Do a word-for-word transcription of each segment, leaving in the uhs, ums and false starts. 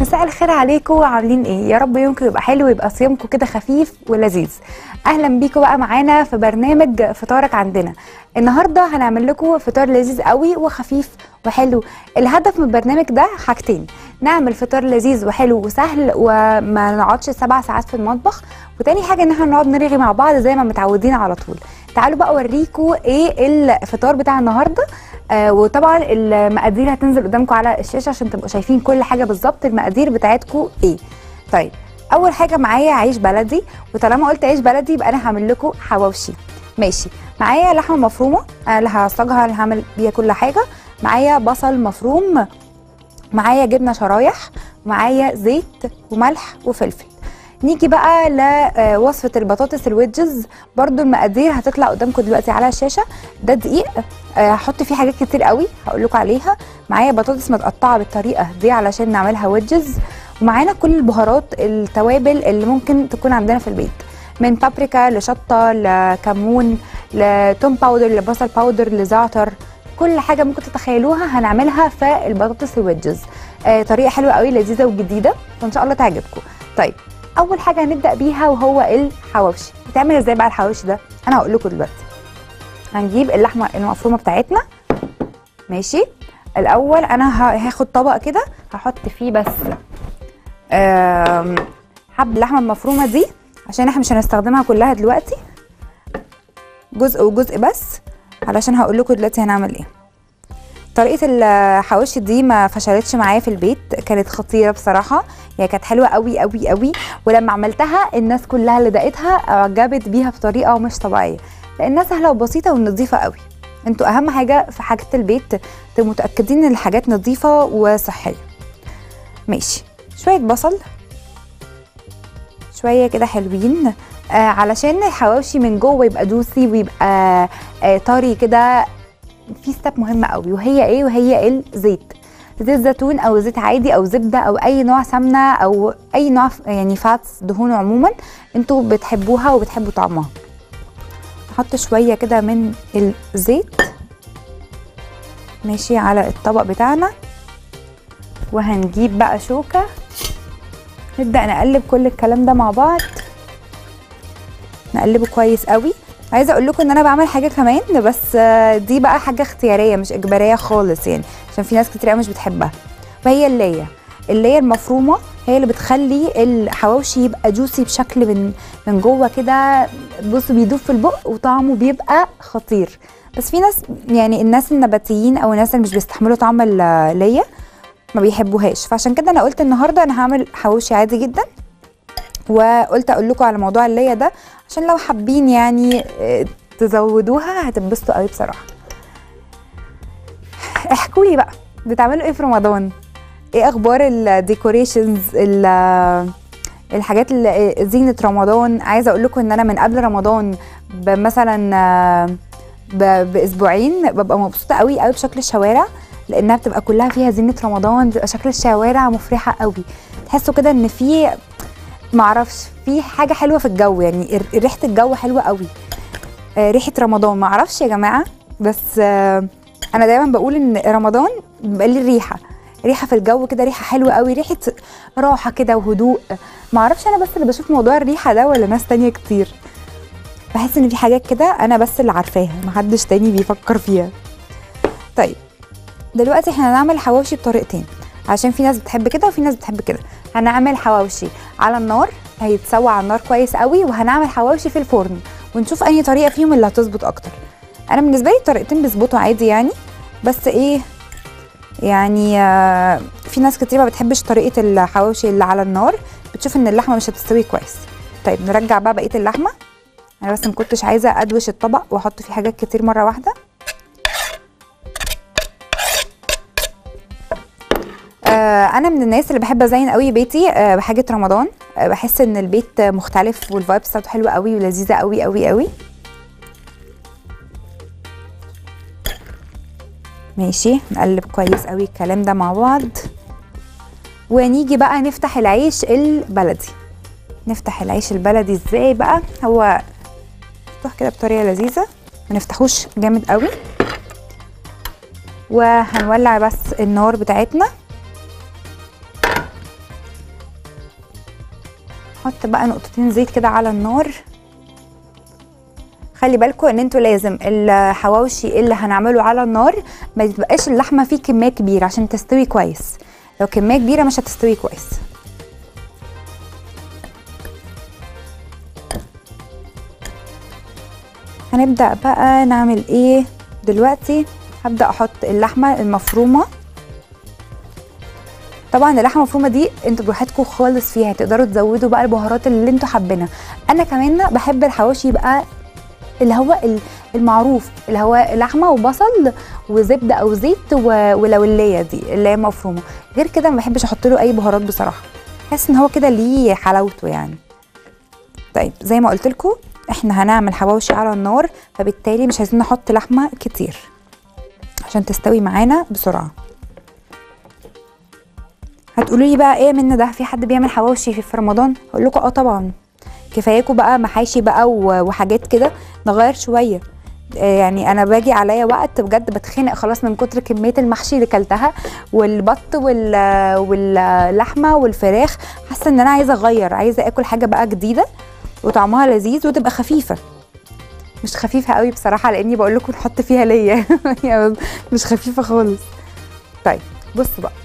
مساء الخير عليكم، عاملين ايه؟ يا رب يومكم يبقى حلو ويبقى صيامكم كده خفيف ولذيذ. اهلا بيكم بقى معانا في برنامج فطارك عندنا. النهارده هنعمل لكم فطار لذيذ قوي وخفيف وحلو. الهدف من البرنامج ده حاجتين: نعمل فطار لذيذ وحلو وسهل وما نقعدش سبع ساعات في المطبخ، وتاني حاجه ان احنا نقعد نرغي مع بعض زي ما متعودين على طول. تعالوا بقى اوريكم ايه الفطار بتاع النهارده. آه وطبعا المقادير هتنزل قدامكم على الشاشه عشان تبقوا شايفين كل حاجه بالظبط المقادير بتاعتكم ايه. طيب اول حاجه معايا عيش بلدي، وطالما قلت عيش بلدي يبقى انا هعمل لكم حواوشي. ماشي. معايا لحمه مفرومه انا اللي هعصجها اللي هعمل بيها كل حاجه. معايا بصل مفروم، معايا جبنه شرايح، معايا زيت وملح وفلفل. نيجي بقى لوصفه البطاطس الويدجز، برضو المقادير هتطلع قدامكم دلوقتي على الشاشه. ده دقيق هحط فيه حاجات كتير قوي هقول لكم عليها. معايا بطاطس متقطعه بالطريقه دي علشان نعملها ويدجز، ومعانا كل البهارات التوابل اللي ممكن تكون عندنا في البيت، من بابريكا لشطه لكمون لتوم باودر لبصل باودر لزعتر. كل حاجه ممكن تتخيلوها هنعملها في البطاطس الويدجز. آه طريقه حلوه قوي لذيذه وجديده فان شاء الله تعجبكم. طيب اول حاجه هنبدا بيها وهو الحواوشي. بتعمل ازاي بقى الحواوشي ده؟ انا هقول لكم دلوقتي. هنجيب اللحمه المفرومه بتاعتنا. ماشي. الاول انا هاخد طبق كده هحط فيه بس حب اللحمه المفرومه دي عشان احنا مش هنستخدمها كلها دلوقتي، جزء وجزء بس، علشان هقول لكم دلوقتي هنعمل ايه. طريقه الحواوشي دي ما فشلتش معايا في البيت، كانت خطيره بصراحه، هي كانت حلوه قوي قوي قوي، ولما عملتها الناس كلها اللي دقتها اعجبت بيها بطريقه مش طبيعيه، لانها سهله وبسيطه ونظيفه قوي. انتوا اهم حاجه في حاجه البيت تبقوا متاكدين ان الحاجات نظيفه وصحيه. ماشي. شويه بصل، شويه كده حلوين، آه علشان الحواوشي من جوه يبقى جوسي ويبقى آه طري كده. في ستيب مهمه قوي وهي ايه؟ وهي الزيت. زيت زيتون او زيت عادي او زبده او اي نوع سمنه او اي نوع يعني فاتس، دهون عموما انتوا بتحبوها وبتحبوا طعمها. نحط شويه كده من الزيت ماشي على الطبق بتاعنا، وهنجيب بقى شوكه نبدا نقلب كل الكلام ده مع بعض، نقلبه كويس قوي. عايزه اقول لكم ان انا بعمل حاجه كمان، بس دي بقى حاجه اختياريه مش اجباريه خالص يعني، عشان في ناس كتير قوي مش بتحبها، وهي الليه. الليه المفرومه هي اللي بتخلي الحواوشي يبقى جوسي بشكل من من جوه كده، بصوا بيدوب في البق وطعمه بيبقى خطير. بس في ناس يعني الناس النباتيين او الناس اللي مش بيستحملوا طعم الليه ما بيحبوهاش، فعشان كده انا قلت النهارده انا هعمل حواوشي عادي جدا، وقلت اقول لكم على موضوع الليه ده عشان لو حابين يعني تزودوها هتتبسطوا قوي بصراحه. احكوا لي بقى بتعملوا ايه في رمضان؟ ايه اخبار الديكوريشنز، الحاجات اللي زينه رمضان؟ عايزه اقول لكم ان انا من قبل رمضان مثلا باسبوعين ببقى مبسوطه قوي قوي بشكل الشوارع، لانها بتبقى كلها فيها زينه رمضان، بتبقى شكل الشوارع مفرحه قوي، تحسوا كده ان في معرفش في حاجه حلوه في الجو، يعني ريحه الجو حلوه قوي، ريحه رمضان. معرفش يا جماعه، بس انا دايما بقول ان رمضان بيبقى ليه ريحه ريحه في الجو كده، ريحه حلوه قوي، ريحه راحه كده وهدوء. معرفش انا بس اللي بشوف موضوع الريحه ده ولا ناس تانية كتير، بحس ان في حاجات كده انا بس اللي عارفاها محدش تاني بيفكر فيها. طيب دلوقتي احنا هنعمل حواوشي بطريقتين، عشان في ناس بتحب كده وفي ناس بتحب كده. هنعمل حواوشي على النار هيتسوى على النار كويس قوي، وهنعمل حواوشي في الفرن ونشوف اي طريقه فيهم اللي هتظبط اكتر. انا بالنسبه لي الطريقتين بيظبطوا عادي يعني، بس ايه يعني آه في ناس كتير ما بتحبش طريقه الحواوشي اللي على النار، بتشوف ان اللحمه مش هتستوي كويس. طيب نرجع بقى بقيه اللحمه، انا بس ما كنتش عايزه ادوش الطبق واحط فيه حاجات كتير مره واحده. انا من الناس اللي بحب ازين قوي بيتي بحاجه رمضان، بحس ان البيت مختلف والفايبس بتاعته حلوه قوي ولذيذه قوي قوي قوي. ماشي. نقلب كويس قوي الكلام ده مع بعض، ونيجي بقى نفتح العيش البلدي. نفتح العيش البلدي ازاي بقى؟ هو نفتح كده بطريقه لذيذه، ما نفتحوش جامد قوي، وهنولع بس النار بتاعتنا هنحط بقى نقطتين زيت كده على النار. خلي بالكم ان انتوا لازم الحواوشي اللي هنعمله على النار ما تبقاش اللحمه فيه كميه كبيره عشان تستوي كويس، لو كميه كبيره مش هتستوي كويس. هنبدا بقى نعمل ايه دلوقتي؟ هبدا احط اللحمه المفرومه. طبعا اللحمه المفرومه دي انتوا براحتكم خالص فيها، تقدروا تزودوا بقى البهارات اللي انتوا حابينها. انا كمان بحب الحواوشي يبقى اللي هو المعروف، اللي هو لحمه وبصل وزبده او زيت ولوليه دي اللي هي مفرومه. غير كده ما بحبش احط له اي بهارات بصراحه، بحس ان هو كده ليه حلاوته يعني. طيب زي ما قلت لكم احنا هنعمل حواوشي على النار، فبالتالي مش عايزين نحط لحمه كتير عشان تستوي معانا بسرعه. هتقولوا لي بقى ايه من ده، في حد بيعمل حواوشي في رمضان؟ هقول لكم اه طبعا، كفاياكوا بقى محاشي بقى وحاجات كده، نغير شويه. يعني انا باجي عليا وقت بجد بتخنق خلاص من كتر كميه المحشي اللي كلتها والبط واللحمه والفراخ، حاسه ان انا عايزه اغير، عايزه اكل حاجه بقى جديده وطعمها لذيذ وتبقى خفيفه. مش خفيفه قوي بصراحه لاني بقول لكم نحط فيها ليا مش خفيفه خالص. طيب بصوا بقى،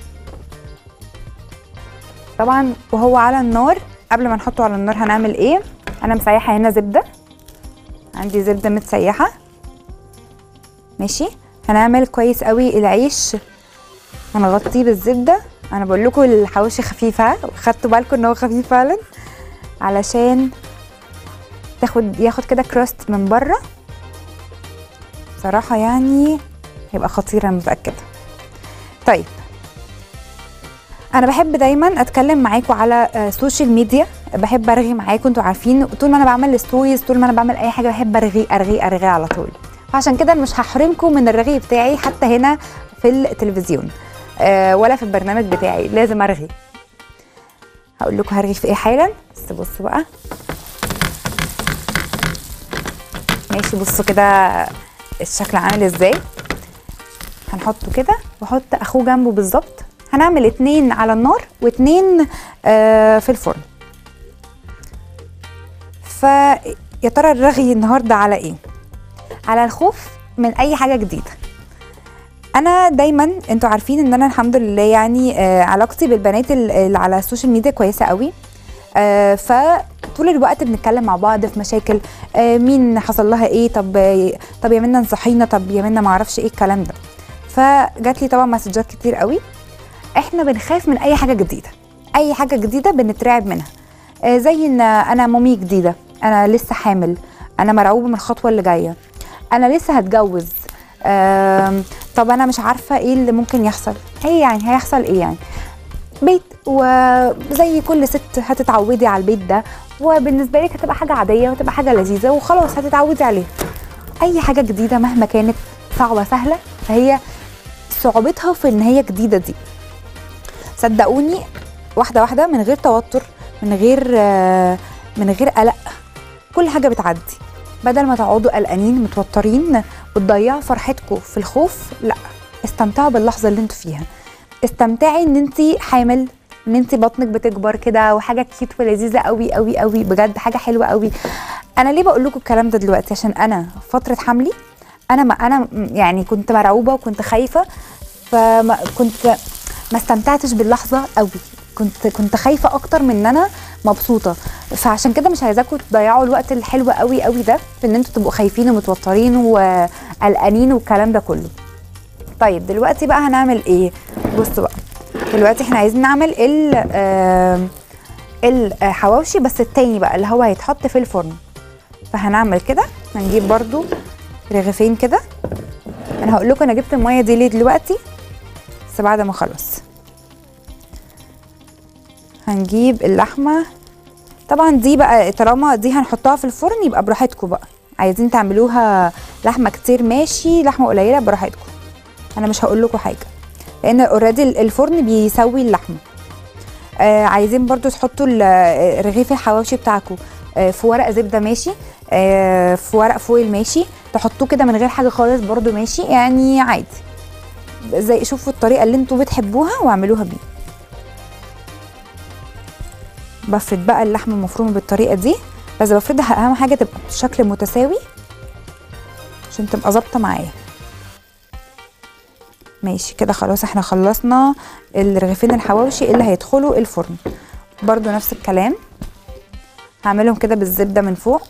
طبعا وهو على النار قبل ما نحطه على النار هنعمل ايه؟ انا مسيحه هنا زبده، عندي زبده متسيحه ماشي. هنعمل كويس قوي العيش، هنغطيه بالزبده. انا بقول لكم الحواوشي خفيفه، خدتوا بالكم ان هو خفيف فعلا علشان تاخد ياخد كده كراست من بره. بصراحه يعني هيبقى خطير انا متاكده. طيب انا بحب دايما اتكلم معاكم على السوشيال ميديا، بحب ارغي معاكم، انتوا عارفين طول ما انا بعمل ستوريز، طول ما انا بعمل اي حاجه بحب ارغي ارغي ارغي على طول. فعشان كده مش هحرمكم من الرغي بتاعي حتى هنا في التلفزيون أه ولا في البرنامج بتاعي، لازم ارغي. هقول لكم هرغي في ايه حالا، بس بصوا بقى ماشي. بصوا كده الشكل عامل ازاي. هنحطه كده واحط اخوه جنبه بالظبط. هنعمل اتنين على النار واتنين آه في الفرن. فيا ترى الرغي النهارده على ايه؟ على الخوف من اي حاجه جديده. انا دايما انتوا عارفين ان انا الحمد لله يعني آه علاقتي بالبنات اللي على السوشيال ميديا كويسه قوي. آه فطول الوقت بنتكلم مع بعض في مشاكل، آه مين حصل لها ايه، طب طب يا منى انصحينا، طب يا منى ما اعرفش ايه الكلام ده. فجات لي طبعا مسجات كتير قوي. احنا بنخاف من اي حاجه جديده، اي حاجه جديده بنترعب منها. آه زي ان انا مامي جديده، انا لسه حامل، انا مرعوبه من الخطوه اللي جايه، انا لسه هتجوز، آه طب انا مش عارفه ايه اللي ممكن يحصل. ايه يعني هيحصل ايه يعني؟ بيت وزي كل ست هتتعودي على البيت ده، وبالنسبه لك هتبقى حاجه عاديه وهتبقى حاجه لذيذه وخلاص هتتعودي عليها. اي حاجه جديده مهما كانت صعبه سهله، فهي صعوبتها في ان هي جديده دي. صدقوني واحده واحده من غير توتر، من غير من غير قلق، كل حاجه بتعدي. بدل ما تقعدوا قلقانين متوترين وتضيعوا فرحتكم في الخوف، لا، استمتعوا باللحظه اللي انتوا فيها. استمتعي ان انت حامل، ان انت بطنك بتكبر كده، وحاجه كيوت ولذيذه قوي قوي قوي، بجد حاجه حلوه قوي. انا ليه بقول لكم الكلام ده دلوقتي؟ عشان انا فتره حملي انا ما انا يعني كنت مرعوبه وكنت خايفه، فكنت ما استمتعتش باللحظه قوي، كنت كنت خايفه اكتر من ان انا مبسوطه. فعشان كده مش عايزاكم تضيعوا الوقت الحلو قوي قوي ده في ان انتوا تبقوا خايفين ومتوترين وقلقانين والكلام ده كله. طيب دلوقتي بقى هنعمل ايه؟ بصوا بقى، دلوقتي احنا عايزين نعمل ال آه الحواوشي بس التاني بقى اللي هو هيتحط في الفرن. فهنعمل كده، هنجيب برضو رغيفين كده. انا هقول لكم انا جبت الميه دي ليه دلوقتي، بس بعد ما اخلص. هنجيب اللحمه، طبعا دي بقى طالما دي هنحطها في الفرن يبقى براحتكم بقى، عايزين تعملوها لحمه كتير ماشي، لحمه قليله براحتكم، انا مش هقول لكم حاجه لان اوريدي الفرن بيسوي اللحمه. آه عايزين برضو تحطوا رغيف الحواوشي بتاعكم آه في ورق زبده ماشي، آه في ورق فويل ماشي، تحطوه كده من غير حاجه خالص برضو ماشي، يعني عادي، زي شوفوا الطريقه اللي انتوا بتحبوها واعملوها بيه. بفرد بقى اللحمه المفرومه بالطريقه دي، بس بفردها اهم حاجه تبقى بشكل متساوي عشان تبقى ظابطه معايا. ماشي كده خلاص، احنا خلصنا الرغيفين الحواوشي اللي هيدخلوا الفرن. برضو نفس الكلام هعملهم كده بالزبده من فوق.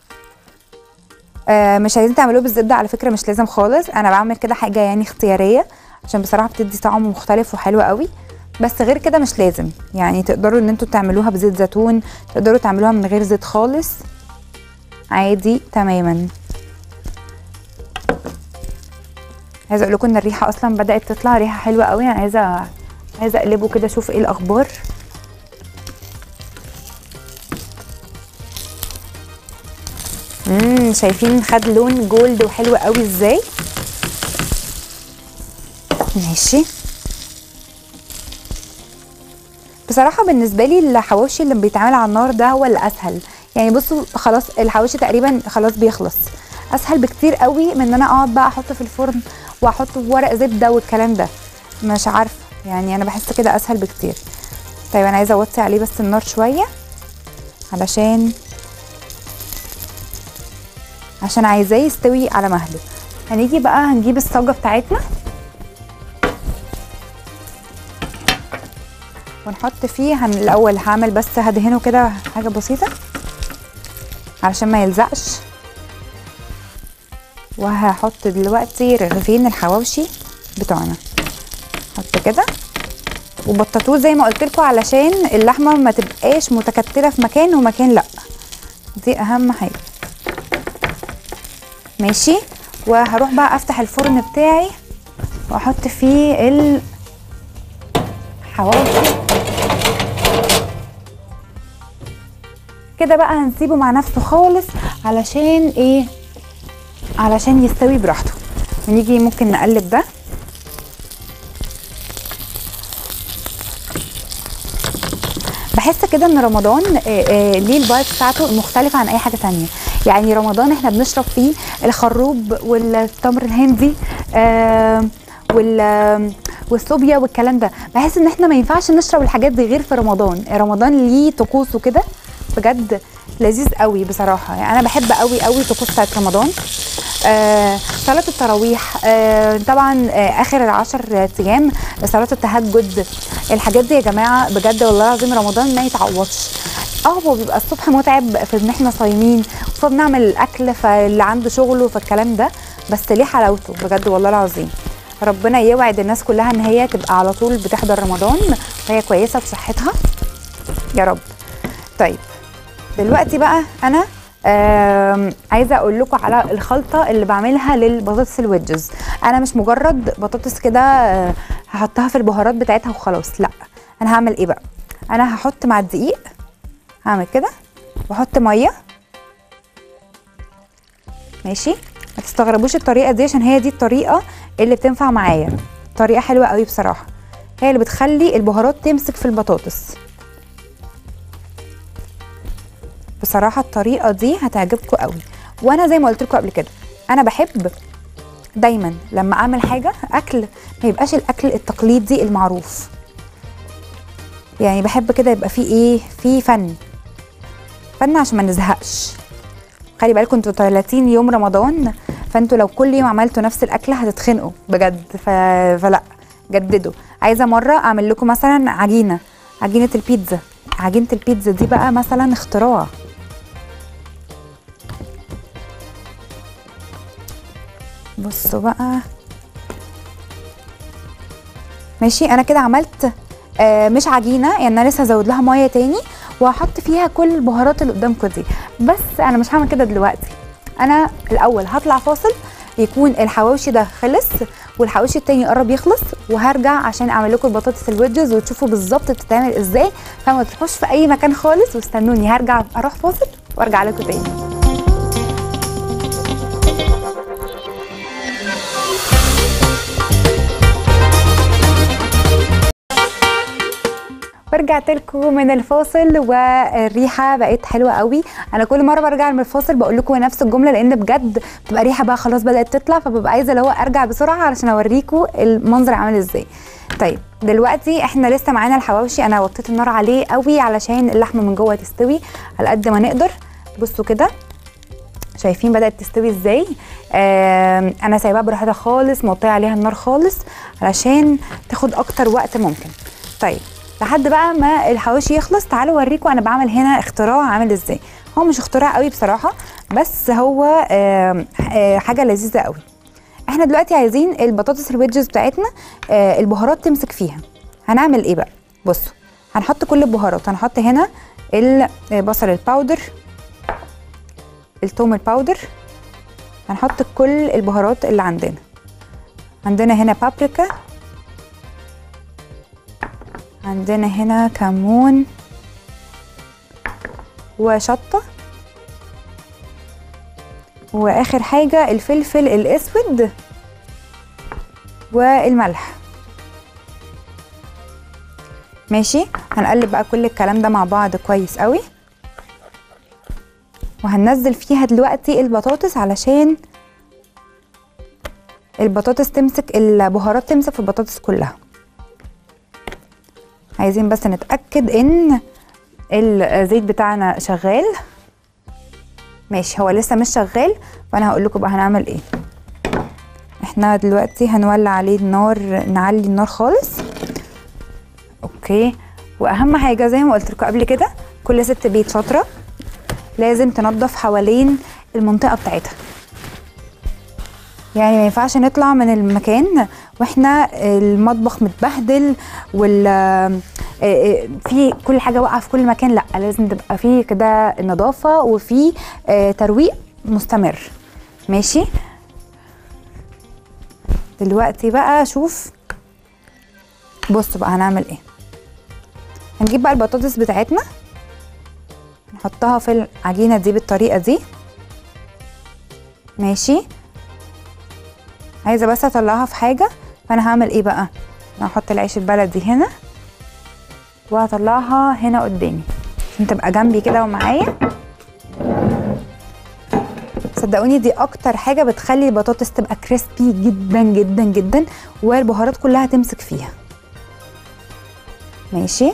آه مش عايزين تعملوه بالزبده على فكره، مش لازم خالص، انا بعمل كده حاجه يعني اختياريه عشان بصراحه بتدي طعم مختلف وحلو قوي، بس غير كده مش لازم. يعني تقدروا ان انتوا تعملوها بزيت زيتون، تقدروا تعملوها من غير زيت خالص، عادي تماما. عايزه اقول لكم ان الريحه اصلا بدات تطلع ريحه حلوه قوي. انا عايزه عايزه اقلبه كده اشوف ايه الاخبار. امم شايفين خد لون جولد وحلو قوي ازاي؟ ماشي. بصراحه بالنسبه لي الحواوشي اللي بيتعمل على النار ده هو اللي اسهل. يعني بصوا خلاص الحواوشي تقريبا خلاص بيخلص، اسهل بكتير قوي من ان انا اقعد بقى احطه في الفرن واحطه في ورق زبده والكلام ده. مش عارفه يعني انا بحس كده اسهل بكتير. طيب انا عايزه اوطي عليه بس النار شويه علشان عشان عايزاه يستوي على مهله. هنيجي بقى هنجيب الصاجه بتاعتنا ونحط فيه. هن الاول هعمل بس هدهنه كده حاجه بسيطه علشان ما يلزقش. وهحط دلوقتي رغيفين الحواوشي بتوعنا، حط كده وبططوه زي ما قلت لكم علشان اللحمه ما تبقاش متكتله في مكان ومكان لا، دي اهم حاجه. ماشي. وهروح بقى افتح الفرن بتاعي واحط فيه الحواوشي كده بقى. هنسيبه مع نفسه خالص علشان ايه؟ علشان يستوي براحته. ونيجي ممكن نقلب ده. بحس كده ان رمضان ليه الفايب بتاعته مختلفه عن اي حاجه تانية. يعني رمضان احنا بنشرب فيه الخروب والتمر الهندي آه وال والصوبيا والكلام ده. بحس ان احنا ما ينفعش نشرب الحاجات دي غير في رمضان. رمضان ليه طقوسه كده بجد لذيذ قوي بصراحه. يعني انا بحب قوي قوي طقوس بتاعت رمضان. آه صلاه التراويح، آه طبعا آه اخر العشر ايام صلاه التهجد. الحاجات دي يا جماعه بجد والله العظيم رمضان ما يتعوضش. اه هو بيبقى الصبح متعب في ان احنا صايمين فبنعمل الاكل فاللي عنده شغله فالكلام ده، بس ليه حلاوته بجد والله العظيم. ربنا يوعد الناس كلها ان هي تبقى على طول بتحضر رمضان وهي كويسه في صحتها يا رب. طيب دلوقتي بقى انا آه عايزه اقول لكم على الخلطه اللي بعملها للبطاطس الويدجز. انا مش مجرد بطاطس كده آه هحطها في البهارات بتاعتها وخلاص، لا. انا هعمل ايه بقى؟ انا هحط مع الدقيق هعمل كده واحط ميه. ماشي. ما تستغربوش الطريقه دي عشان هي دي الطريقه اللي بتنفع معايا. طريقه حلوه قوي بصراحه، هي اللي بتخلي البهارات تمسك في البطاطس. بصراحه الطريقه دي هتعجبكم قوي. وانا زي ما قلت لكم قبل كده انا بحب دايما لما اعمل حاجه اكل ما يبقاش الاكل التقليدي المعروف. يعني بحب كده يبقى فيه ايه، فيه فن فن عشان ما نزهقش. خلي بالكم انتوا ثلاثين يوم رمضان، فانتوا لو كل يوم عملتوا نفس الاكله هتتخنقوا بجد. ف... فلا جددوا. عايزه مره اعمل لكم مثلا عجينه عجينه البيتزا. عجينه البيتزا دي بقى مثلا اختراع. بصوا بقى. ماشي. انا كده عملت آه مش عجينه، يعني انا لسه هزود لها ميه تاني وهحط فيها كل البهارات اللي قدامكم دي، بس انا مش هعمل كده دلوقتي. انا الاول هطلع فاصل يكون الحواوشي ده خلص والحواوشي التاني قرب يخلص، وهرجع عشان اعمل لكم البطاطس الويدجز وتشوفوا بالظبط بتتعمل ازاي. فما تروحوش في اي مكان خالص واستنوني، هرجع اروح فاصل وارجع لكم تاني. ورجعت لكم من الفاصل والريحه بقت حلوه قوي. انا كل مره برجع من الفاصل بقول لكم نفس الجمله لان بجد بتبقى ريحه بقى خلاص بدات تطلع، فببقى عايزه اللي هو ارجع بسرعه علشان اوريكم المنظر عامل ازاي. طيب دلوقتي احنا لسه معانا الحواوشي، انا وطيت النار عليه قوي علشان اللحمه من جوه تستوي على قد ما نقدر. بصوا كده شايفين بدات تستوي ازاي؟ آه انا سايباها براحتها خالص، موطيه عليها النار خالص علشان تاخد اكتر وقت ممكن. طيب لحد بقى ما الحواوشي يخلص تعالوا اوريكم انا بعمل هنا اختراع عامل ازاي. هو مش اختراع قوي بصراحه، بس هو آه آه حاجه لذيذه قوي. احنا دلوقتي عايزين البطاطس الويدجز بتاعتنا آه البهارات تمسك فيها. هنعمل ايه بقى؟ بصوا هنحط كل البهارات. هنحط هنا البصل الباودر، الثوم الباودر، هنحط كل البهارات اللي عندنا. عندنا هنا بابريكا، عندنا هنا كمون وشطة، واخر حاجة الفلفل الاسود والملح. ماشي، هنقلب بقى كل الكلام ده مع بعض كويس قوي، وهننزل فيها دلوقتي البطاطس علشان البطاطس تمسك، البهارات تمسك في البطاطس كلها. عايزين بس نتأكد ان الزيت بتاعنا شغال. ماشي، هو لسه مش شغال، فانا هقول لكم بقى هنعمل ايه. احنا دلوقتي هنولع عليه النار، نعلي النار خالص. اوكي، واهم حاجه زي ما قلت لكم قبل كده، كل ست بيت شاطره لازم تنظف حوالين المنطقه بتاعتها. يعني ما ينفعش نطلع من المكان واحنا المطبخ متبهدل وال في كل حاجه واقعه في كل مكان. لا، لازم تبقى فيه كده نظافه وفي ترويق مستمر. ماشي، دلوقتي بقى شوف، بصوا بقى هنعمل ايه. هنجيب بقى البطاطس بتاعتنا نحطها في العجينه دي بالطريقه دي. ماشي، عايزه بس اطلعها في حاجه، فانا هعمل ايه بقى؟ انا هحط العيش البلدي هنا وهطلعها هنا قدامي عشان تبقى جنبي كده ومعايا. صدقوني دي اكتر حاجه بتخلي البطاطس تبقى كريسبي جدا جدا جدا، والبهارات كلها تمسك فيها. ماشي،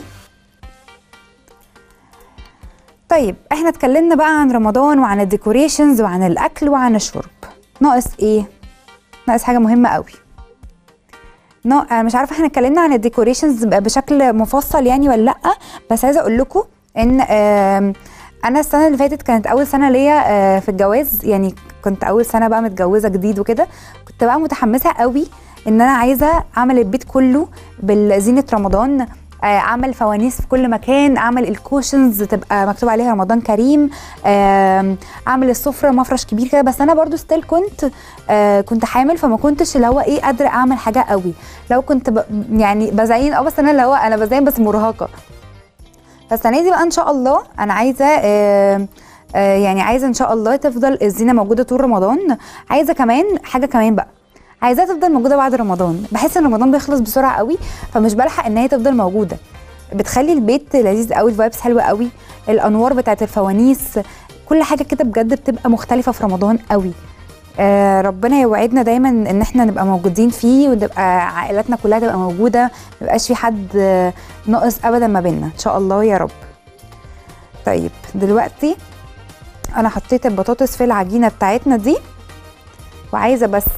طيب احنا اتكلمنا بقى عن رمضان وعن الديكوريشنز وعن الاكل وعن الشرب. ناقص ايه؟ ناقص حاجه مهمه قوي. نو انا مش عارفه احنا اتكلمنا عن الديكوريشنز بشكل مفصل يعني ولا لا، بس عايزه اقول لكم ان انا السنه اللي فاتت كانت اول سنه ليا في الجواز، يعني كنت اول سنه بقى متجوزه جديد وكده. كنت بقى متحمسه قوي ان انا عايزه اعمل البيت كله بالزينه رمضان، اعمل فوانيس في كل مكان، اعمل الكوشنز تبقى مكتوب عليها رمضان كريم، اعمل السفره مفرش كبير كده. بس انا برضو ستيل كنت كنت حامل، فما كنتش اللي هو ايه قادره اعمل حاجه قوي. لو كنت ب... يعني بزين اه بس انا اللي هو انا بزين بس مرهقه. فالسنه دي بقى ان شاء الله انا عايزه آه آه يعني عايزه ان شاء الله تفضل الزينه موجوده طول رمضان. عايزه كمان حاجه كمان بقى، عايزاها تفضل موجوده بعد رمضان. بحس ان رمضان بيخلص بسرعه قوي، فمش بلحق ان هي تفضل موجوده. بتخلي البيت لذيذ قوي، الفايبس حلوه قوي، الانوار بتاعت الفوانيس، كل حاجه كده بجد بتبقى مختلفه في رمضان قوي. آه ربنا يوعدنا دايما ان احنا نبقى موجودين فيه، ونبقى عائلاتنا كلها تبقى موجوده، ما يبقاش في حد آه ناقص ابدا ما بيننا ان شاء الله يا رب. طيب دلوقتي انا حطيت البطاطس في العجينه بتاعتنا دي، وعايزه بس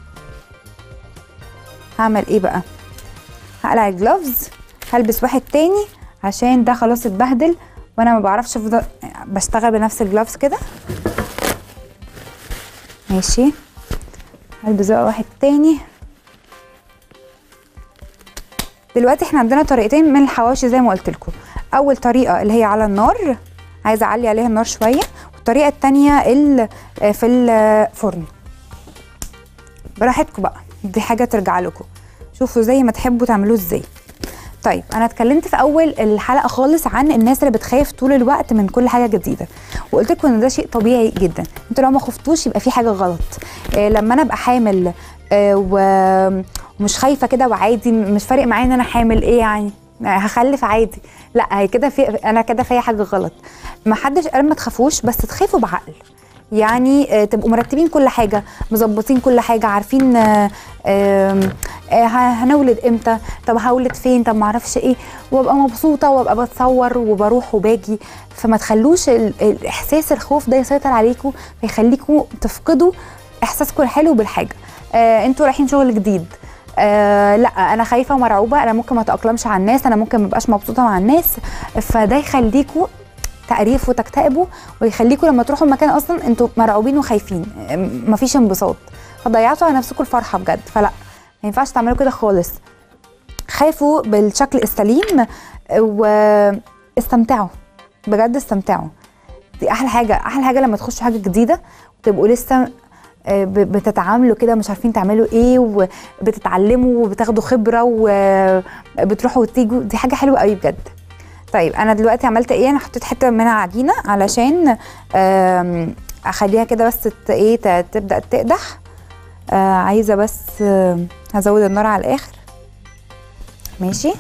هعمل ايه بقى؟ هقلع الجلوفز، هلبس واحد تاني عشان ده خلاص اتبهدل وانا ما بعرفش افضل بشتغل بنفس الجلوفز كده. ماشي، هلبس بقى واحد تاني. دلوقتي احنا عندنا طريقتين من الحواشي زي ما قلت لكم. اول طريقه اللي هي على النار، عايزه اعلي عليها النار شويه، والطريقه التانيه اللي في الفرن. براحتكم بقى، دي حاجه ترجع لكم، شوفوا زي ما تحبوا تعملوه ازاي. طيب انا اتكلمت في اول الحلقه خالص عن الناس اللي بتخاف طول الوقت من كل حاجه جديده، وقلت لكم ان ده شيء طبيعي جدا. انتوا لو ما خفتوش يبقى في حاجه غلط. إيه لما انا ابقى حامل إيه ومش خايفه كده وعادي، مش فارق معايا ان انا حامل، ايه يعني هخلف عادي، لا هي كده في انا كده في حاجه غلط. ما حدش قال ما تخافوش، بس تخافوا بعقل. يعني آه، تبقوا مرتبين كل حاجه، مظبطين كل حاجه، عارفين آه، آه، آه، هنولد امتى، طب هولد فين، طب معرفش ايه، وابقى مبسوطه وابقى بتصور وبروح وباجي. فما تخلوش ال- الاحساس الخوف ده يسيطر عليكم فيخليكم تفقدوا احساسكم الحلو بالحاجه. آه انتوا رايحين شغل جديد، آه لا انا خايفه ومرعوبه، انا ممكن ما اتاقلمش على الناس، انا ممكن ما ابقاش مبسوطه مع الناس، فده يخليكوا تقريف وتكتئبوا، ويخليكوا لما تروحوا المكان اصلا انتوا مرعوبين وخايفين، آم، مفيش انبساط، فضيعتوا على نفسكم الفرحه بجد. فلا، ما ينفعش تعملوا كده خالص. خافوا بالشكل السليم واستمتعوا، بجد استمتعوا. دي احلى حاجه، احلى حاجه لما تخشوا حاجه جديده وتبقوا لسه آه، ب- بتتعاملوا كده مش عارفين تعملوا ايه، وبتتعلموا وبتاخدوا خبره وبتروحوا وتيجوا، دي حاجه حلوه قوي بجد. طيب انا دلوقتي عملت ايه؟ انا حطيت حته منها عجينه علشان آم، اخليها كده بس ت- ايه ت- تبدا تقدح. آه، عايزه بس آه، هزود النار على الاخر. ماشي،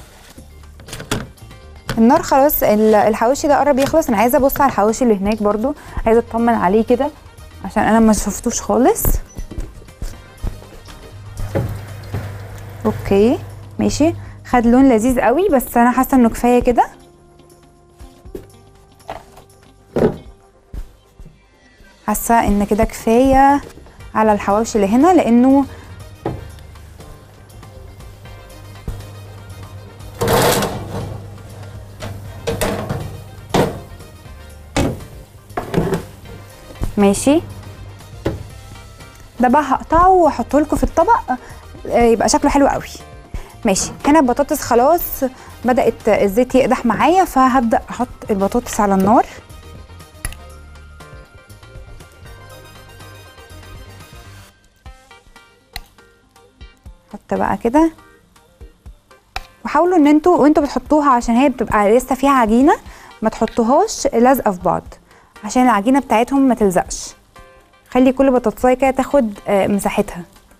النار خلاص، ال- الحواوشي ده قرب يخلص. انا عايزه ابص على الحواوشي اللي هناك برضو، عايزه اطمن عليه كده عشان انا ما شفتوش خالص. اوكي ماشي، خد لون لذيذ قوي، بس انا حاسه انه كفايه كده. حاسه ان كده كفايه على الحواوشي اللي هنا، لانه ماشي. ده بقى هقطعه واحطه لكم في الطبق، آه، يبقى شكله حلو قوي. ماشي، هنا البطاطس خلاص بدأت الزيت يقدح معايا، فهبدأ احط البطاطس على النار. حط بقى كده، وحاولوا ان انتوا وانتوا بتحطوها، عشان هي بتبقى لسه فيها عجينه، ما تحطوهاش لازقه في بعض عشان العجينه بتاعتهم ما تلزقش. خلي كل بطاطسايه كده تاخد آه، مساحتها.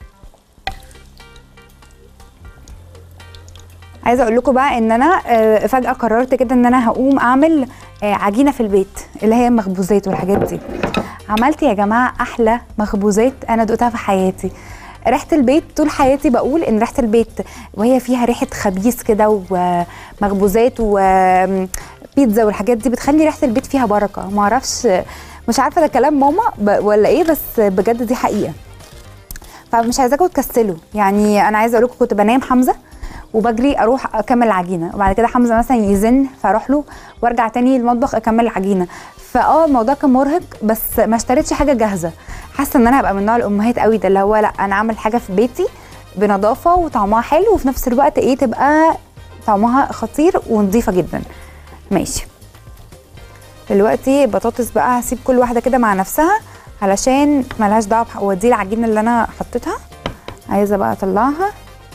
عايزه اقول لكم بقى ان انا آه، فجاه قررت كده ان انا هقوم اعمل آه، عجينه في البيت، اللي هي المخبوزات والحاجات دي. عملت يا جماعه احلى مخبوزات انا دقتها في حياتي. ريحه البيت، طول حياتي بقول ان ريحه البيت وهي فيها ريحه خبيث كده ومخبوزات وبيتزا والحاجات دي بتخلي ريحه البيت فيها بركه. ما اعرفش، مش عارفه ده كلام ماما ب- ولا ايه، بس بجد دي حقيقه. فمش عايزاكم تكسلوا. يعني انا عايزه اقول لكم كنت بنام حمزه وبجري اروح اكمل العجينه، وبعد كده حمزه مثلا يزن فاروح له وارجع تاني المطبخ اكمل العجينه. فاه الموضوع كان مرهق، بس ما اشتريتش حاجه جاهزه. حاسه ان انا هبقى من نوع الامهات قوي ده، اللي هو لا انا اعمل حاجه في بيتي بنظافه وطعمها حلو، وفي نفس الوقت ايه تبقى طعمها خطير ونظيفه جدا. ماشي، دلوقتي بطاطس بقى هسيب كل واحده كده مع نفسها علشان ملهاش دعوه بح- ودي العجينه اللي انا حطيتها. عايزه بقى اطلعها.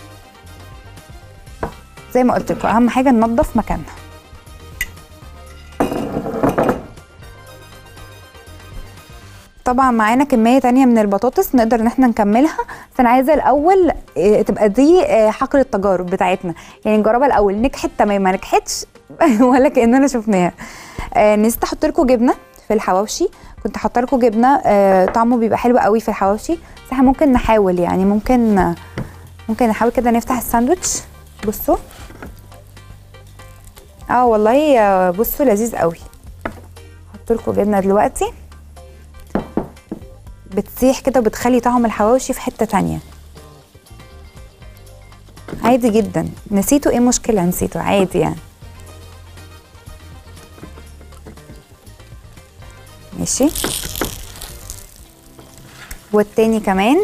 زي ما قلت لكم اهم حاجه ننظف مكانها. طبعا معانا كميه تانية من البطاطس نقدر ان احنا نكملها، بس انا عايزه الاول آه، تبقى دي آه، حقل التجارب بتاعتنا، يعني نجربها الاول، نجحت تمام ما نجحتش ولا كاننا شفناها. آه، نسيت احط لكم جبنه في الحواوشي، كنت حاطه لكم جبنه آه، طعمه بيبقى حلو قوي في الحواوشي، بس احنا ممكن نحاول، يعني ممكن ممكن نحاول كده نفتح الساندوتش. بصوا، اه والله آه، بصوا لذيذ قوي. احط لكم جبنه دلوقتي بتسيح كده وبتخلي طعم الحواوشي في حته تانية. عادي جدا، نسيته ايه مشكله، نسيته عادي يعني. ماشي، والتاني كمان.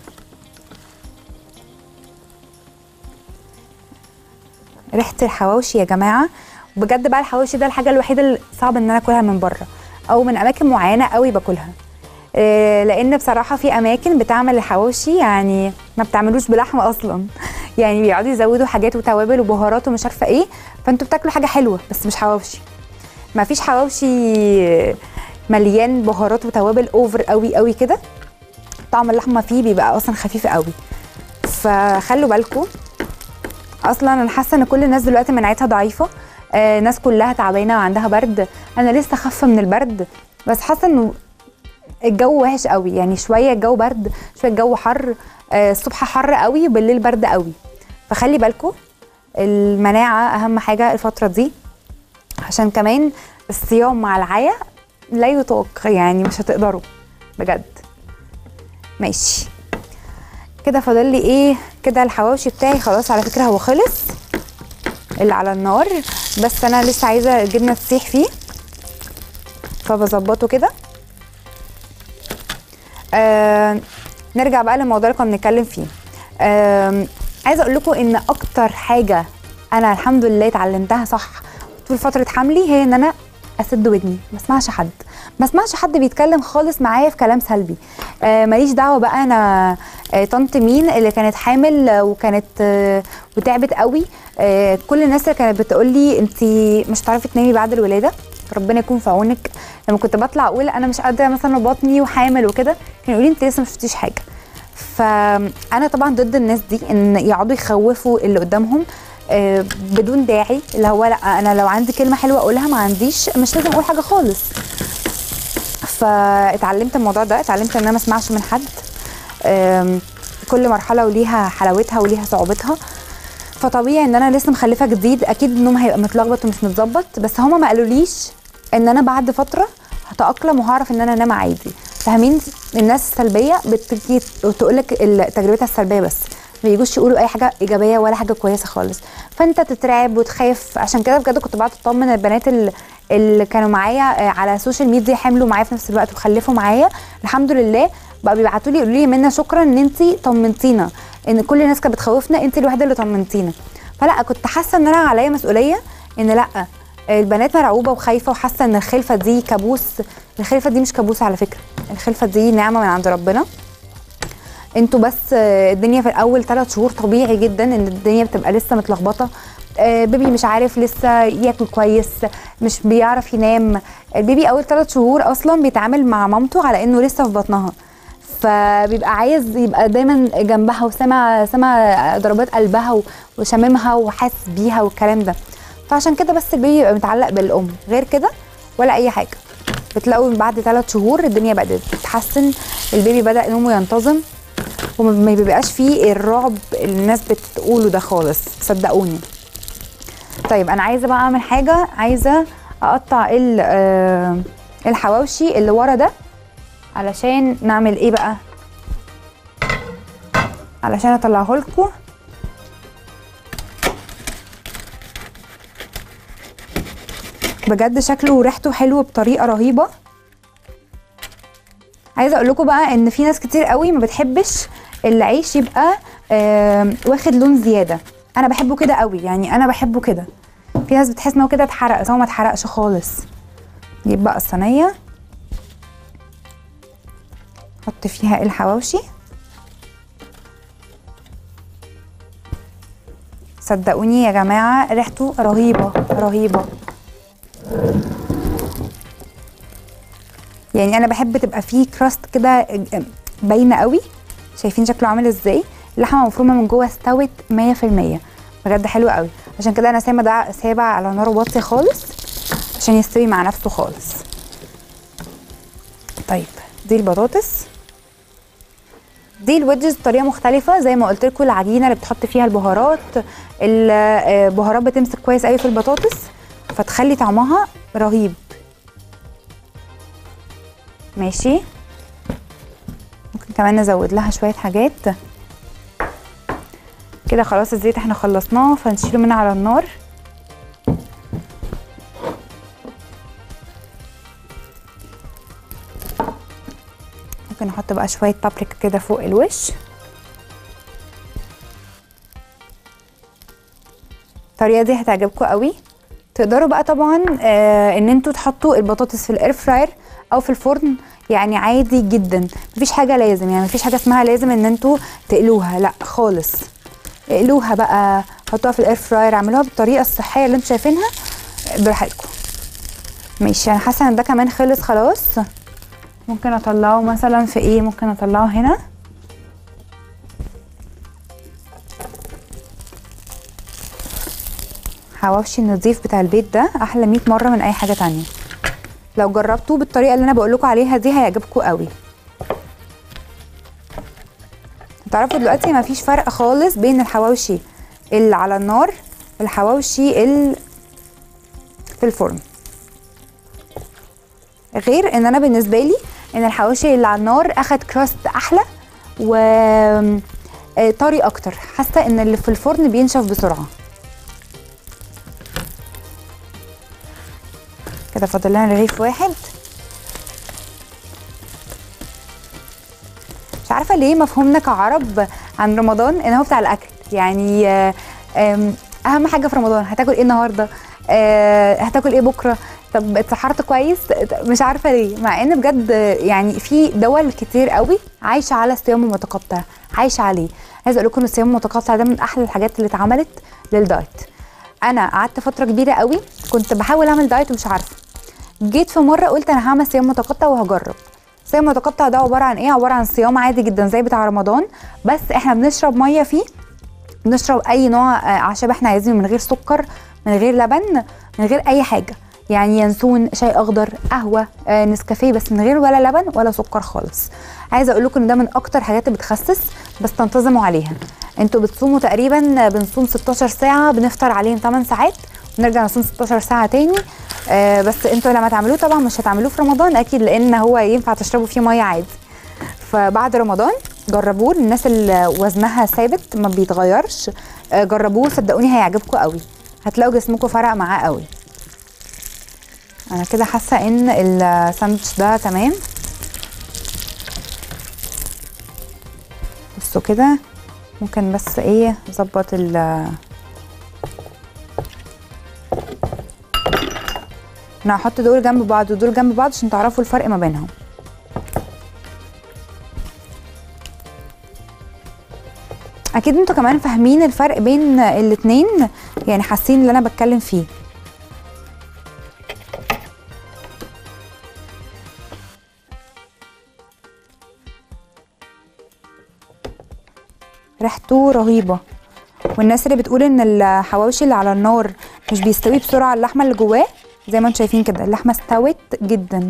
ريحه الحواوشي يا جماعه بجد بقى، الحواوشي ده الحاجه الوحيده اللي صعب ان انا اكلها من بره او من اماكن معينه قوي باكلها. آه، لان بصراحه في اماكن بتعمل الحواوشي يعني ما بتعملوش بلحمه اصلا يعني بيقعدوا يزودوا حاجات وتوابل وبهارات ومش عارفه ايه، فانتوا بتاكلوا حاجه حلوه بس مش حواوشي. ما فيش حواوشي مليان بهارات وتوابل اوفر قوي قوي كده، طعم اللحمه فيه بيبقى اصلا خفيف قوي. فخلوا بالكم. اصلا انا حاسه ان كل الناس دلوقتي مناعتها ضعيفه، آه، الناس كلها تعبانه وعندها برد. انا لسه خافه من البرد، بس حاسه انه الجو وحش قوي، يعني شويه الجو برد شويه الجو حر. آه الصبح حر قوي وبالليل برد قوي، فخلي بالكم المناعه اهم حاجه الفتره دي، عشان كمان الصيام مع العيا لا يطاق، يعني مش هتقدروا بجد. ماشي كده فاضل لي ايه كده؟ الحواوشي بتاعي خلاص على فكره هو خلص اللي على النار، بس انا لسه عايزه الجبنه تسيح فيه فبظبطه كده. آه نرجع بقى للموضوع اللي كنا بنتكلم فيه. آه عايزه اقول لكم ان اكتر حاجه انا الحمد لله اتعلمتها صح طول فتره حملي هي ان انا اسد ودني، ما اسمعش حد ما اسمعش حد بيتكلم خالص معايا في كلام سلبي. آه ماليش دعوه بقى انا آه طنط مين اللي كانت حامل آه وكانت آه وتعبت قوي. آه كل الناس اللي كانت بتقول لي انت مش هتعرفي تنامي بعد الولاده، ربنا يكون في عونك. لما كنت بطلع اقول انا مش قادره مثلا بطني وحامل وكده، كانوا يقولوا لي انت لسه ما شفتيش حاجه. فانا طبعا ضد الناس دي ان يقعدوا يخوفوا اللي قدامهم آه بدون داعي، اللي هو لا انا لو عندي كلمه حلوه اقولها، ما عنديش مش لازم اقول حاجه خالص. فاتعلمت الموضوع ده، اتعلمت ان انا ما اسمعش من حد. كل مرحله وليها حلاوتها وليها صعوبتها، فطبيعي ان انا لسه مخلفه جديد اكيد النوم هيبقى متلخبط ومش متظبط، بس هما ما قالوليش ان انا بعد فتره هتاقلم وهعرف ان انا انام عادي. فاهمين؟ الناس السلبيه بتيجي تقول لك تجربتها السلبيه بس، ما بيجوش يقولوا اي حاجه ايجابيه ولا حاجه كويسه خالص، فانت تترعب وتخاف. عشان كده بجد كنت بقعد اطمن البنات اللي كانوا معايا على السوشيال ميديا حملوا معايا في نفس الوقت وخلفوا معايا الحمد لله، بقى بيبعتوا لي يقولوا لي منى شكرا ان انت طمنتينا، ان كل الناس كانت بتخوفنا انت الوحيده اللي طمنتينا. فلا كنت حاسه ان انا عليا مسؤوليه، ان لا البنات مرعوبه وخايفه وحاسه ان الخلفه دي كابوس. الخلفه دي مش كابوس على فكره، الخلفه دي نعمه من عند ربنا. انتوا بس الدنيا في الاول ثلاث شهور طبيعي جدا ان الدنيا بتبقى لسه متلخبطه، بيبي مش عارف لسه ياكل كويس، مش بيعرف ينام. البيبي اول ثلاث شهور اصلا بيتعامل مع مامته على انه لسه في بطنها، فبيبقى عايز يبقى دايما جنبها وسمع سمع ضربات قلبها وشاممها وحاسس بيها والكلام ده. فعشان كده بس البيبي يبقى متعلق بالام، غير كده ولا اي حاجه. بتلاقوا بعد ثلاث شهور الدنيا بدات تتحسن، البيبي بدا نومه ينتظم وما بيبقاش فيه الرعب اللي الناس بتقوله ده خالص، صدقوني. طيب انا عايزه بقى اعمل حاجه، عايزه اقطع الحواوشي اللي ورا ده علشان نعمل ايه بقى، علشان اطلعه لكم. بجد شكله وريحته حلوه بطريقه رهيبه. عايزه اقول لكم بقى ان في ناس كتير قوي ما بتحبش العيش يبقى واخد لون زياده، انا بحبه كده قوي، يعني انا بحبه كده. في ناس بتحس ان هو كده اتحرق، بس هو ما اتحرقش خالص. نجيب بقى الصينيه نحط فيها الحواوشي. صدقوني يا جماعه ريحته رهيبه رهيبه، يعني انا بحب تبقى فيه كراست كده باينه قوي. شايفين شكله عامل ازاي؟ اللحمه مفرومه من جوه استوت مية في المية، بجد حلو قوي. عشان كده انا سايبه ده سايبه على نار واطيه خالص عشان يستوي مع نفسه خالص. طيب دي البطاطس، دي الويدجز بطريقه مختلفه زي ما قلت لكم. العجينه اللي بتحط فيها البهارات، البهارات بتمسك كويس قوي في البطاطس فتخلي طعمها رهيب. ماشي، ممكن كمان نزود لها شويه حاجات كده. خلاص الزيت احنا خلصناه فنشيله من على النار. ممكن نحط بقى شويه بابريكا كده فوق الوش. الطريقه دي هتعجبكم قوي. تقدروا بقى طبعا آه ان انتوا تحطوا البطاطس في الاير فراير او في الفرن، يعني عادي جدا. مفيش حاجه لازم، يعني مفيش حاجه اسمها لازم ان انتوا تقلوها، لا خالص. اقلوها بقى، حطوها في الاير فراير، اعملوها بالطريقه الصحيه اللي انتوا شايفينها براحتكم. ماشي، انا حاسه ان ده كمان خلص خلاص. ممكن اطلعه مثلا في ايه، ممكن اطلعه هنا. حواوشي النضيف بتاع البيت ده احلى مية مره من اي حاجه تانية. لو جربتوه بالطريقه اللي انا بقول لكم عليها دي هيعجبكم قوي. تعرفوا دلوقتي مفيش فرق خالص بين الحواوشي اللي على النار والحواوشي اللي في الفرن، غير ان انا بالنسبه لي ان الحواوشي اللي على النار اخد كراست احلى و طري اكتر. حاسه ان اللي في الفرن بينشف بسرعه. كده فاضل لنا رغيف واحد. مش عارفه ليه مفهومنا كعرب عن رمضان ان هو بتاع الاكل، يعني اهم حاجه في رمضان هتاكل ايه النهارده، هتاكل ايه بكره، طب اتسحرت كويس، مش عارفه ليه، مع ان بجد يعني في دول كتير قوي عايشه على الصيام المتقطع، عايشه عليه. عايزه اقول لكم ان الصيام المتقطع ده من احلى الحاجات اللي اتعملت للدايت. انا قعدت فتره كبيره قوي كنت بحاول اعمل دايت ومش عارفه، جيت في مره قلت انا هعمل صيام متقطع وهجرب. الصيام المتقطع ده عباره عن ايه؟ عباره عن صيام عادي جدا زي بتاع رمضان، بس احنا بنشرب ميه فيه، بنشرب اي نوع اعشاب احنا عايزينه من غير سكر، من غير لبن، من غير اي حاجه، يعني ينسون، شاي اخضر، قهوه، آه، نسكافيه، بس من غير ولا لبن ولا سكر خالص. عايزه اقول لكم ان ده من اكتر حاجات اللي بتخسس، بس تنتظموا عليها. انتوا بتصوموا تقريبا، بنصوم ستاشر ساعه، بنفطر عليهم ثمان ساعات ونرجع نصوم ستاشر ساعه تاني. آه بس انتوا لما تعملوه طبعا مش هتعملوه في رمضان اكيد، لان هو ينفع تشربوا فيه ميه عادي. فبعد رمضان جربوه، الناس اللي وزنها ثابت ما بيتغيرش آه جربوه، صدقوني هيعجبكم قوي، هتلاقوا جسمكم فرق معاه قوي. انا كده حاسه ان الساندوتش ده تمام. بصوا كده، ممكن بس ايه نظبط ال انا هحط دول جنب بعض ودول جنب بعض عشان تعرفوا الفرق ما بينهم. اكيد انتوا كمان فاهمين الفرق بين الاتنين، يعني حاسين اللي انا بتكلم فيه. ريحته رهيبه. والناس اللي بتقول ان الحواوشي اللي على النار مش بيستوي بسرعه اللحمه اللي جواه، زي ما انتم شايفين كده اللحمه استوت جدا.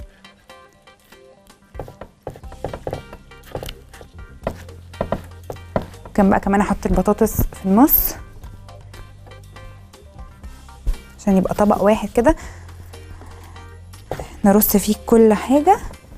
ممكن بقى كمان احط البطاطس في النص عشان يبقى طبق واحد كده نرص فيه كل حاجه.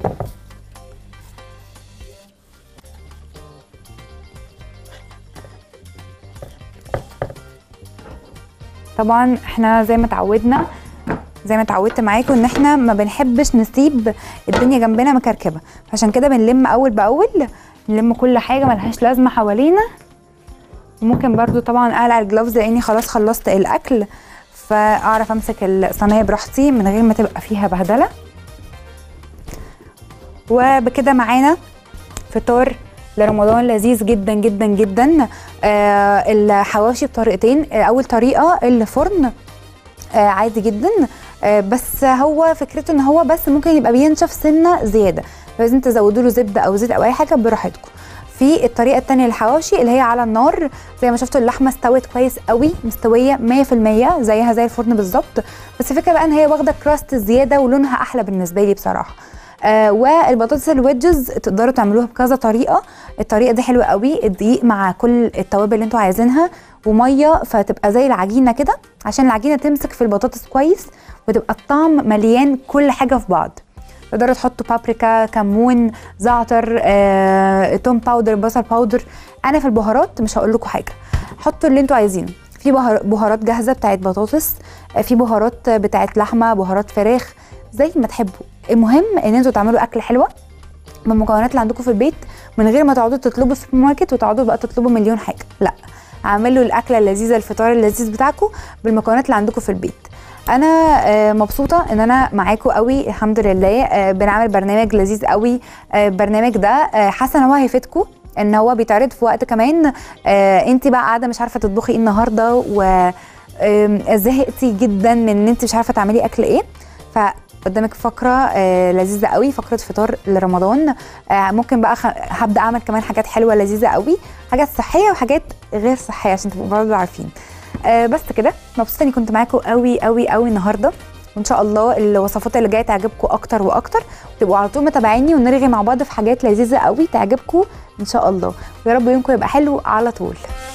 طبعا احنا زي ما اتعودنا، زي ما اتعودت معاكم ان احنا ما بنحبش نسيب الدنيا جنبنا مكركبه، عشان كده بنلم اول باول، نلم كل حاجه ملهاش لازمه حوالينا. وممكن برضو طبعا اقلع الجلوفز لاني خلاص خلصت الاكل، فاعرف امسك الصينيه براحتي من غير ما تبقى فيها بهدله. وبكده معانا فطار لرمضان لذيذ جدا جدا جدا. آه الحواوشي بطريقتين، آه اول طريقه الفرن آه عادي جدا، آه بس هو فكرته ان هو بس ممكن يبقى بينشف سنه زياده، لازم تزودوا له زبده او زيت او اي حاجه براحتكم. في الطريقه الثانيه للحواوشي اللي هي على النار، زي ما شفتوا اللحمه استوت كويس قوي، مستويه مية في المية زيها زي الفرن بالظبط، بس الفكره بقى ان هي واخده كراست زياده ولونها احلى بالنسبه لي بصراحه. آه والبطاطس الويدجز تقدروا تعملوها بكذا طريقه، الطريقه دي حلوه قوي، الدقيق مع كل التوابل اللي انتوا عايزينها وميه، فتبقى زي العجينه كده عشان العجينه تمسك في البطاطس كويس وتبقى الطعم مليان كل حاجه في بعض. تقدروا تحطوا بابريكا، كمون، زعتر، آه، توم باودر، بصل باودر. انا في البهارات مش هقول لكم حاجه، حطوا اللي انتوا عايزينه. في بهارات جاهزه بتاعت بطاطس، في بهارات بتاعت لحمه، بهارات فراخ، زي ما تحبوا. المهم ان انتوا تعملوا اكل حلوه بالمكونات اللي عندكم في البيت، من غير ما تقعدوا تطلبوا في السوبر ماركت وتقعدوا بقى تطلبوا مليون حاجه. لا، اعملوا الاكله اللذيذه، الفطار اللذيذ بتاعكم بالمكونات اللي عندكم في البيت. انا مبسوطه ان انا معاكم قوي، الحمد لله. بنعمل برنامج لذيذ قوي، البرنامج ده حاسه ان هو هيفيدكم، ان هو بيتعرض في وقت كمان انت بقى قاعده مش عارفه تطبخي ايه النهارده وزهقتي جدا من ان انت مش عارفه تعملي اكل ايه، فقدامك فقره لذيذه قوي، فقره فطار لرمضان. ممكن بقى هبدا اعمل كمان حاجات حلوه لذيذه قوي، حاجات صحيه وحاجات غير صحيه عشان تبقوا برضه عارفين. بس كده، مبسوطه اني كنت معاكم قوي قوي قوي النهارده. وان شاء الله الوصفات اللي جايه تعجبكم اكتر واكتر، وتبقوا على طول متابعيني ونرغي مع بعض في حاجات لذيذه قوي تعجبكم ان شاء الله. ويا رب يومكم يبقى حلو على طول.